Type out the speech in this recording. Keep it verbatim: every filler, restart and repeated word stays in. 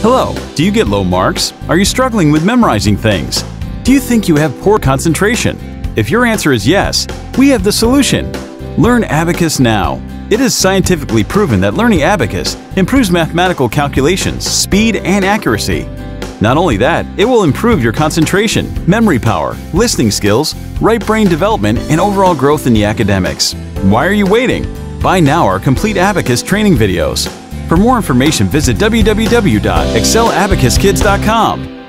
Hello, do you get low marks? Are you struggling with memorizing things? Do you think you have poor concentration? If your answer is yes, we have the solution. Learn Abacus now. It is scientifically proven that learning Abacus improves mathematical calculations, speed, and accuracy. Not only that, it will improve your concentration, memory power, listening skills, right brain development, and overall growth in the academics. Why are you waiting? Buy now our complete Abacus training videos. For more information, visit w w w dot excel abacus kids dot com.